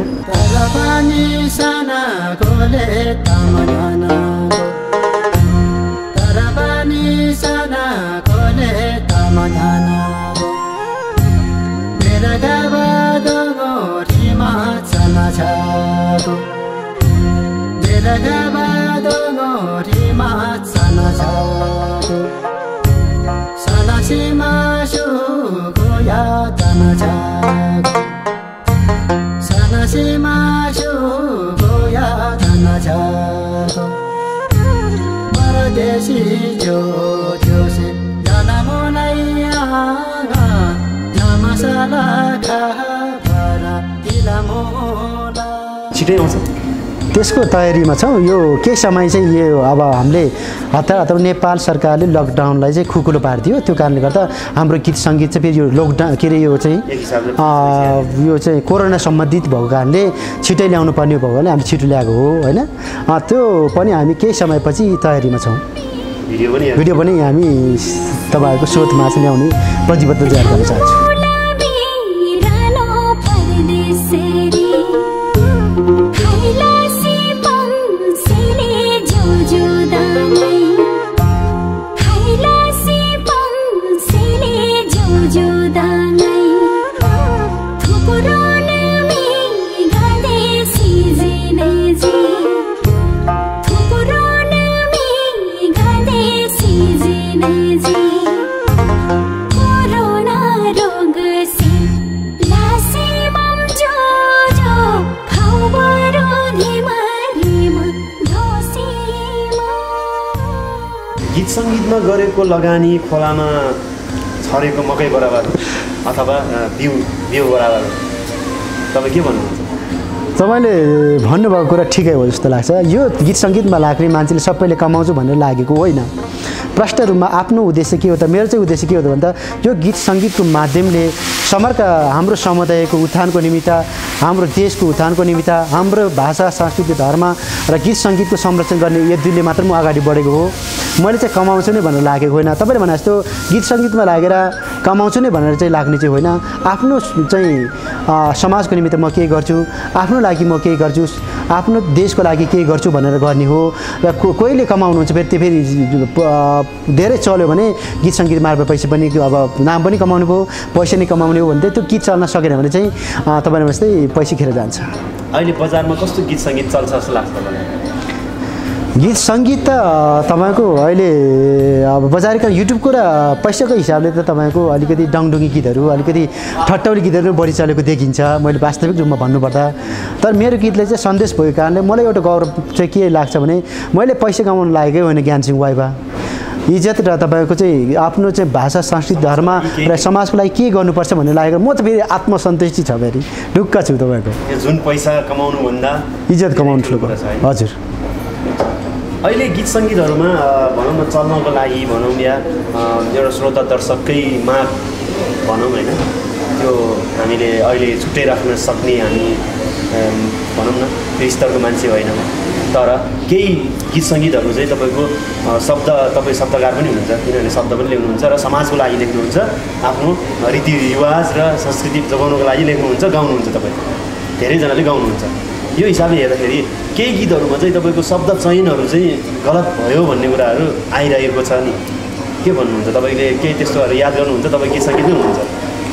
S4: जो जो से जाना मोनैया नामा
S3: छिटै आउँछ
S1: त्यसको तयारीमा छौँ। यो केही समय चाहिँ यो अब हामीले हतार नेपाल सरकारले लकडाउनलाई चाहिँ खुकुलो पारिदियो। त्यो कारणले गर्दा हाम्रो गीत सङ्गीत चाहिँ फेरि यो लकडाउन के अरे यो चाहिँ यो चाहिँ कोरोना सम्बन्धित भएको कारणले छिटै ल्याउनु पर्ने भएको कारणले हामीले छिटो ल्याएको हो होइन। त्यो पनि हामी केही समयपछि तयारीमा छौँ। भिडियो पनि हामी तपाईँहरूको स्रोतमा चाहिँ ल्याउने प्रतिबद्ध जाहेर गर्न चाहन्छु।
S3: गीत सङ्गीतमा गरेको लगानी खोलामा छरेको मकै बराबर अथवा बिउ बराबर, तपाईँ के भन्नुहुन्छ?
S1: तपाईँले भन्नुभएको कुरा ठिकै हो जस्तो लाग्छ। यो गीत सङ्गीतमा लाग्ने मान्छेले सबैले कमाउँछु भनेर लागेको होइन। प्रष्ट रूपमा आफ्नो उद्देश्य के हो त, मेरो चाहिँ उद्देश्य के हो त भन्दा यो गीत सङ्गीतको माध्यमले हाम्रो समुदायको उत्थानको निमित्त, हाम्रो देशको उत्थानको निमित्त, हाम्रो भाषा संस्कृति धर्म र गीत सङ्गीतको संरक्षण गर्ने यो दुईले मात्र म अगाडि बढेको हो। मैले चाहिँ कमाउँछु नै भनेर लागेको होइन। तपाईँले भने जस्तो गीत सङ्गीतमा लागेर कमाउँछु नै भनेर चाहिँ लाग्ने चाहिँ होइन। आफ्नो चाहिँ समाजको निमित्त म केही गर्छु, आफ्नो लागि म केही गर्छु, आफ्नो देशको लागि केही गर्छु भनेर गर्ने हो। र कोहीले कमाउनुहुन्छ फेरि त्यो फेरि धेरै चल्यो भने गीत सङ्गीत मार्फत पैसा पनि अब नाम पनि कमाउनु भयो, पैसा नै कमाउने हो भने चाहिँ त्यो गीत चल्न सकेन भने चाहिँ तपाईँले जस्तै पैसा खेर जान्छ।
S3: अहिले बजारमा कस्तो गीत सङ्गीत चल्छ जस्तो लाग्छ तपाईँलाई?
S1: गीत सङ्गीत त तपाईँको अहिले अब बजारका युट्युबको र पैसाको हिसाबले त तपाईँको अलिकति डङडुङ्गी गीतहरू, अलिकति ठट्टौली गीतहरू बढी चलेको देखिन्छ मैले वास्तविक रूपमा भन्नुपर्दा। तर मेरो गीतले चाहिँ सन्देश भएको कारणले मलाई एउटा गौरव चाहिँ के लाग्छ भने मैले पैसा कमाउनु लागेकै होइन। ज्ञानसिंह वाइबा इज्जत र तपाईँको चाहिँ आफ्नो चाहिँ भाषा संस्कृति धर्म र समाजको लागि के गर्नुपर्छ भन्ने लागेको म त फेरि आत्मसन्तुष्टि छ, फेरि ढुक्क छु। तपाईँको
S3: जुन पैसा कमाउनुभन्दा
S1: इज्जत कमाउनु ठुलो हजुर।
S3: अहिले गीत सङ्गीतहरूमा भनौँ न चल्नको लागि भनौँ या एउटा श्रोता दर्शककै माग भनौँ होइन, त्यो हामीले अहिले छुट्टै राख्न सक्ने हामी भनौँ न त्यो स्तरको मान्छे होइनौँ। तर केही गीत सङ्गीतहरू चाहिँ तपाईँको तपाईँ शब्दकार पनि हुनुहुन्छ, किनभने शब्द पनि लेख्नुहुन्छ र समाजको लागि लेख्नुहुन्छ, आफ्नो रीतिरिवाज र संस्कृति जोगाउनुको लागि लेख्नुहुन्छ, गाउनुहुन्छ। तपाईँ धेरैजनाले गाउनुहुन्छ। यो हिसाबले हेर्दाखेरि केही गीतहरूमा चाहिँ तपाईँको शब्द चयनहरू चाहिँ गलत भयो भन्ने कुराहरू आइरहेको छ नि, के भन्नुहुन्छ? तपाईँले केही त्यस्तोहरू याद गर्नुहुन्छ? तपाईँ गीत सङ्गीत नै हुनुहुन्छ।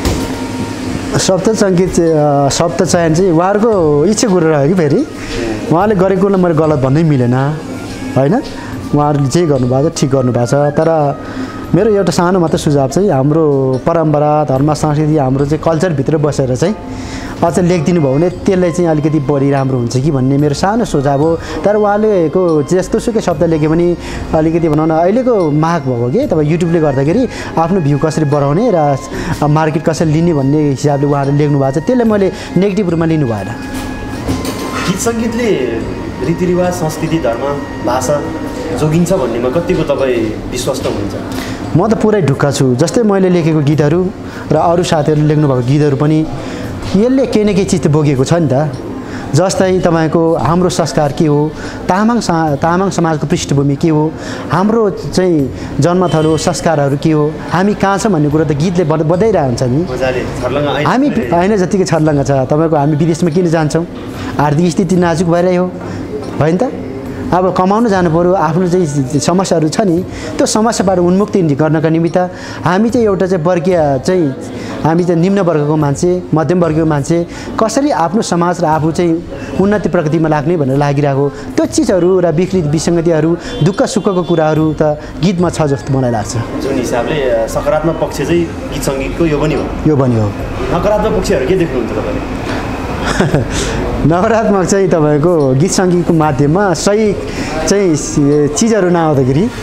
S3: शब्द चयन चाहिँ उहाँहरूको इच्छा कुरो रह्यो कि फेरि उहाँले गरेकोलाई मैले गलत भन्नै मिलेन होइन। उहाँहरूले जे गर्नुभएको छ ठिक गर्नुभएको छ। तर मेरो एउटा सानो मात्र सुझाव चाहिँ हाम्रो परम्परा धर्म संस्कृति हाम्रो चाहिँ कल्चरभित्र बसेर चाहिँ अझ लेखिदिनु भयो भने त्यसलाई चाहिँ अलिकति बढी राम्रो हुन्छ कि भन्ने मेरो सानो सुझाव हो। तर उहाँलेको जस्तो सुकै शब्द लेख्यो भने अलिकति भनौँ न अहिलेको माग भएको कि तपाईँ युट्युबले गर्दाखेरि आफ्नो भ्यू कसरी बढाउने र मार्केट कसरी लिने भन्ने हिसाबले उहाँले लेख्नु भएको छ। त्यसलाई मैले नेगेटिभ रूपमा लिनु भएन। गीत सङ्गीतले रीतिरिवाज संस्कृति धर्म भाषा जोगिन्छ भन्नेमा कतिको तपाईँ विश्वस्त हुनुहुन्छ?
S1: म त पुरै ढुक्क छु। जस्तै मैले लेखेको गीतहरू र अरू साथीहरूले लेख्नुभएको गीतहरू पनि यसले केही न केही चिज त बोकेको छ नि त। जस्तै तपाईँको हाम्रो संस्कार के हो, तामाङ समाजको पृष्ठभूमि के हो, हाम्रो चाहिँ जन्मथलो संस्कारहरू के हो, हामी कहाँ छौँ भन्ने कुरा त गीतले बताइरहन्छ नि। हामी होइन जतिकै छर्लङ्ग छ। तपाईँको हामी विदेशमा किन जान्छौँ? आर्थिक स्थिति नाजुक भइरह्यो होइन त। अब कमाउनु जानु पऱ्यो, आफ्नो चाहिँ समस्याहरू छ नि, त्यो समस्याबाट उन्मुक्ति गर्नका निमित्त हामी चाहिँ एउटा चाहिँ वर्गीय चाहिँ हामी चाहिँ निम्न वर्गको मान्छे मध्यम वर्गको मान्छे कसरी आफ्नो समाज र आफू चाहिँ उन्नति प्रगतिमा लाग्ने भनेर लागिरहेको त्यो चिजहरू र विकृति विसङ्गतिहरू दुःख सुखको कुराहरू त गीतमा छ जस्तो मलाई लाग्छ।
S3: जुन हिसाबले सकारात्मक पक्ष चाहिँ गीत सङ्गीतको यो पनि हो। नकारात्मक पक्षहरू के देख्नुहुन्छ तपाईँले?
S1: नकारात्मक चाहिँ तपाईँको गीत सङ्गीतको माध्यममा सही चाहिँ चिजहरू नआउँदाखेरि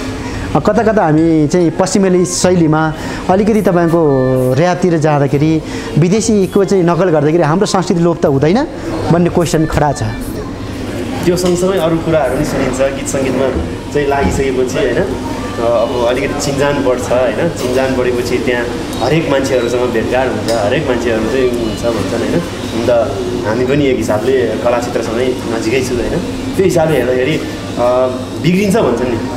S1: कता कता हामी चाहिँ पश्चिमेली शैलीमा अलिकति तपाईँको ऱ्यापतिर जाँदाखेरि विदेशीको चाहिँ नकल गर्दाखेरि हाम्रो संस्कृति लोप त हुँदैन भन्ने क्वेसन खडा छ।
S3: त्यो सँगसँगै अरू कुराहरू पनि सुनिन्छ गीत सङ्गीतमा चाहिँ लागिसकेपछि होइन अब अलिकति चिन्जान बढ्छ होइन चिन्जान बढेपछि त्यहाँ हरेक मान्छेहरूसँग भेटघाट हुन्छ हरेक मान्छेहरू चाहिँ हुन्छ भन्छन् होइन अन्त हामी पनि एक हिसाबले कला क्षेत्रसँगै नजिकै छु होइन त्यो हिसाबले हेर्दाखेरि बिग्रिन्छ भन्छन् नि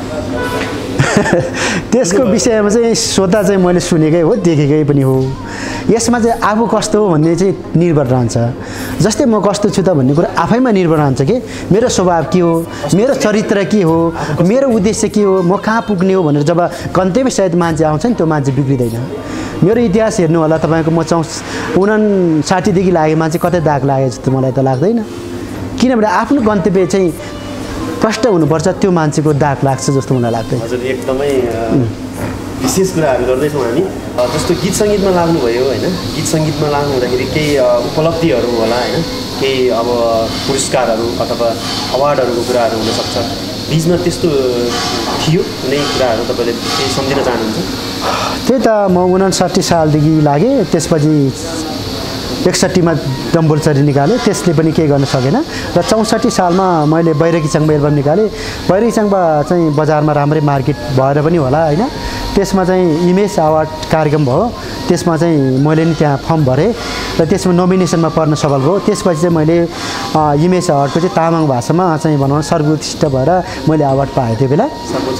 S1: त्यसको विषयमा चाहिँ स्वतः चाहिँ मैले सुनेकै हो देखेकै पनि हो। यसमा चाहिँ आफू कस्तो हो भन्ने चाहिँ निर्भर रहन्छ। जस्तै म कस्तो छु त भन्ने कुरा आफैमा निर्भर रहन्छ कि मेरो स्वभाव के हो मेरो चरित्र के हो मेरो उद्देश्य के हो म कहाँ पुग्ने हो भनेर जब गन्तव्य सहित मान्छे आउँछ नि त्यो मान्छे बिग्रिँदैन। मेरो इतिहास हेर्नु होला तपाईँको म 59 देखि लागेको मान्छे कतै दाग लागेको जस्तो मलाई त लाग्दैन। किनभने आफ्नो गन्तव्य चाहिँ प्रष्ट हुनुपर्छ त्यो मान्छेको दाग लाग्छ जस्तो मलाई लाग्दैन।
S3: हजुर एकदमै विशेष कुराहरू गर्दैछौँ हामी जस्तो गीत सङ्गीतमा लाग्नुभयो होइन गीत सङ्गीतमा लाग्नु हुँदाखेरि केही उपलब्धिहरू होला होइन केही अब पुरस्कारहरू अथवा अवार्डहरूको कुराहरू हुनसक्छ बिचमा त्यस्तो थियो कुनै कुराहरू तपाईँले केही सम्झिन चाहनुहुन्छ?
S1: त्यही त म 59 सालदेखि लागेँ त्यसपछि 61मा डम्बोलचरी निकालेँ त्यसले पनि केही गर्न सकेन र 64 सालमा मैले बैरकी चाङबा एल्बम निकालेँ। बैरकी चाङबा चाहिँ बजारमा राम्रै मार्केट भएर पनि होला होइन त्यसमा चाहिँ इमेज अवार्ड कार्यक्रम भयो त्यसमा चाहिँ मैले नि त्यहाँ फर्म भरेँ र त्यसमा नोमिनेसनमा पर्न सफल भयो। त्यसपछि चाहिँ मैले इमेज अवार्डको चाहिँ तामाङ भाषामा चाहिँ भनौँ सर्वोत्कृष्ट भएर मैले अवार्ड पाएँ त्यो बेला।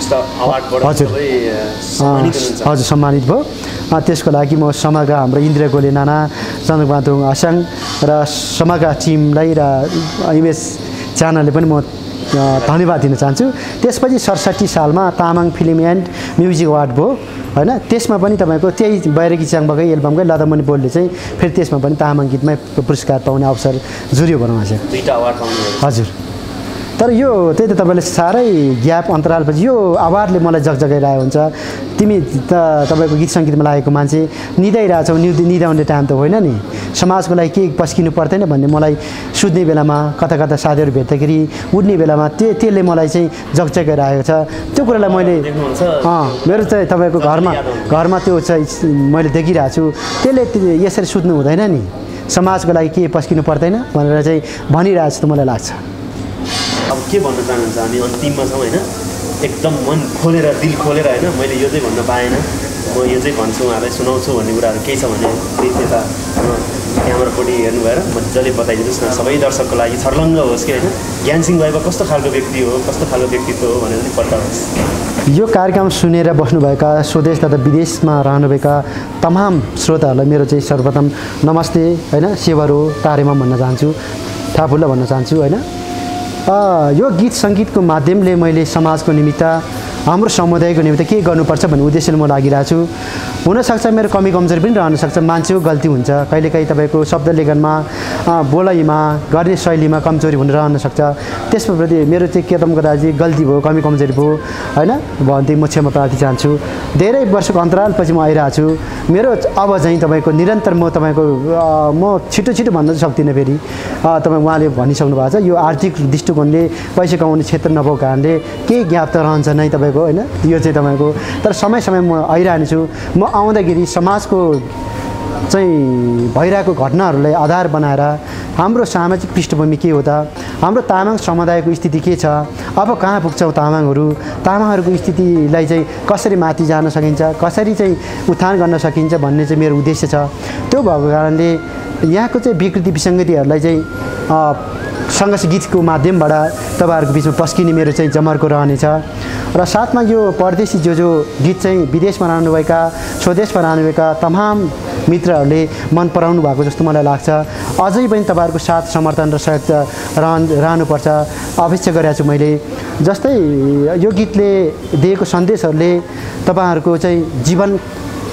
S1: हजुर सम्मानित भयो। त्यसको लागि म समाजका हाम्रो इन्द्र गोले नाना चन्द्रबहादुर आसाङ र समाजका टिमलाई र इमेज च्यानलले पनि म धन्यवाद दिन चाहन्छु। त्यसपछि 67 सालमा Tamang film and music award भयो होइन त्यसमा पनि तपाईँको त्यही बैरकी चाङबाकै एल्बमकै लदामणि बोलले चाहिँ फेरि त्यसमा पनि तामाङ गीतमै पुरस्कार पाउने अवसर जुर्यो भनौँ आज।
S3: दुईटा अवार्ड पाउनु
S1: हजुर तर यो त्यही त तपाईँले साह्रै ग्याप अन्तरालपछि यो अवार्डले मलाई जगजगाइरहेको हुन्छ। तिमी त तपाईँको गीत सङ्गीतमा लागेको मान्छे निदाइरहेछौ निदाउने टाइम त होइन नि समाजको लागि के पस्किनु पर्दैन भन्ने मलाई सुत्ने बेलामा कता कता साथीहरू भेट्दाखेरि उठ्ने बेलामा त्यसले मलाई चाहिँ जगजगाइरहेको छ। त्यो कुरालाई मैले मेरो चाहिँ तपाईँको घरमा त्यो चाहिँ मैले देखिरहेको छु त्यसले यसरी सुत्नु हुँदैन नि समाजको लागि के पस्किनु पर्दैन भनेर चाहिँ भनिरहेको जस्तो मलाई लाग्छ।
S3: अब के भन्न चाहनुहुन्छ हामी अन्तिममा छौँ होइन एकदम मन खोलेर दिल खोलेर होइन मैले यो चाहिँ भन्न पाएन म यो चाहिँ भन्छु उहाँलाई सुनाउँछु भन्ने कुराहरू केही छ भने प्लिज यता क्यामेरापट्टि हेर्नु भएर मजाले बताइदिनुहोस् न सबै दर्शकको लागि छर्लङ्ग होस् कि होइन ज्ञानसिंह बाइबा कस्तो खालको व्यक्ति हो कस्तो खालको व्यक्तित्व हो भनेर पनि पत्ता होस्।
S1: यो कार्यक्रम सुनेर बस्नुभएका स्वदेश तथा विदेशमा रहनुभएका तमाम श्रोताहरूलाई मेरो चाहिँ सर्वप्रथम नमस्ते होइन सेवारो तारेमा भन्न चाहन्छु ठाफुल्ला भन्न चाहन्छु होइन। यो गीत सङ्गीतको माध्यमले मैले समाजको निमित्त हाम्रो समुदायको निमित्त के गर्नुपर्छ भन्ने उद्देश्यले म लागिरहेको छु। हुनसक्छ मेरो कमी कमजोरी पनि रहन सक्छ मान्छेको गल्ती हुन्छ कहिलेकाहीँ तपाईँको शब्द लेखनमा बोलाइमा गर्ने शैलीमा कमजोरी हुन रहन सक्छ त्यसप्रति मेरो चाहिँ केतम दाजी गल्ती भयो कमी कमजोरी भयो होइन भन्दै म क्षमा प्रार्थी चाहन्छु। धेरै वर्षको अन्तरालपछि म आइरहेको छु मेरो अब चाहिँ तपाईँको निरन्तर म तपाईँको म छिटो भन्न सक्दिनँ फेरि तपाईँ उहाँले भनिसक्नु भएको छ यो आर्थिक दृष्टिकोणले पैसा कमाउने क्षेत्र नभएको कारणले केही ग्याप त रहन्छ नै तपाईँको होइन यो चाहिँ तपाईँको तर समय म आइरहने छु। म आउँदाखेरि समाजको चाहिँ भइरहेको घटनाहरूलाई आधार बनाएर हाम्रो सामाजिक पृष्ठभूमि के हो त हाम्रो तामाङ समुदायको स्थिति के छ अब कहाँ पुग्छौँ तामाङहरूको स्थितिलाई चाहिँ कसरी माथि जान सकिन्छ कसरी चाहिँ उत्थान गर्न सकिन्छ भन्ने चाहिँ मेरो उद्देश्य छ। त्यो भएको कारणले यहाँको चाहिँ विकृति विसङ्गतिहरूलाई चाहिँ सङ्घर्ष गीतको माध्यमबाट तपाईँहरूको बिचमा पस्किने मेरो चाहिँ जमर्को रहनेछ र साथमा यो परदेशी जो गीत चाहिँ विदेशमा रहनुभएका स्वदेशमा रहनुभएका तमाम मित्रहरूले मन पराउनु भएको जस्तो मलाई लाग्छ। अझै पनि तपाईँहरूको साथ समर्थन र सहयोग रहनुपर्छ अपेक्षा गरेको छु मैले। जस्तै यो गीतले दिएको सन्देशहरूले तपाईँहरूको चाहिँ जीवन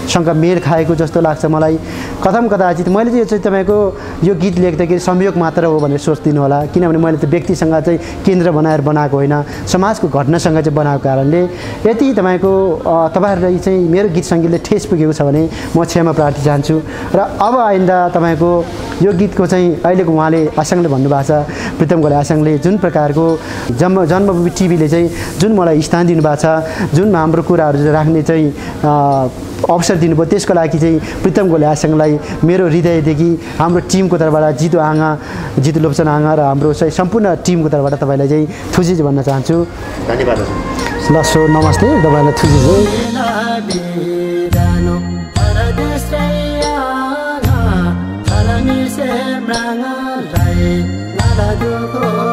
S1: सँग मेल खाएको जस्तो लाग्छ मलाई। कदाचित मैले चाहिँ तपाईँको यो गीत लेख्दाखेरि संयोग मात्र हो भनेर सोच्दिनु होला, किनभने मैले त व्यक्तिसँग चाहिँ केन्द्र बनाएर बनाएको होइन, समाजको घटनासँग चाहिँ बनाएको कारणले यदि तपाईँहरूलाई चाहिँ मेरो गीत सङ्गीतले ठेस पुगेको छ भने म क्षमा प्रार्थी चाहन्छु। र अब आइन्दा तपाईँको यो गीतको चाहिँ अहिलेको उहाँले आसाङले भन्नुभएको छ, प्रितम गोले आसाङले जुन प्रकारको जन्मभूमि टिभीले चाहिँ जुन मलाई स्थान दिनुभएको छ, जुन हाम्रो कुराहरू राख्ने चाहिँ अवसर दिनुभयो, त्यसको लागि चाहिँ प्रितम गोले आसाङलाई मेरो हृदयदेखि हाम्रो टिमको तर्फबाट जितु लोप्सन आँगा र हाम्रो चाहिँ सम्पूर्ण टिमको तर्फबाट तपाईँलाई चाहिँ थुजिज भन्न चाहन्छु।
S3: धन्यवाद।
S1: ल सो नमस्ते, तपाईँलाई थुजिज।
S4: Mranga lai nala duko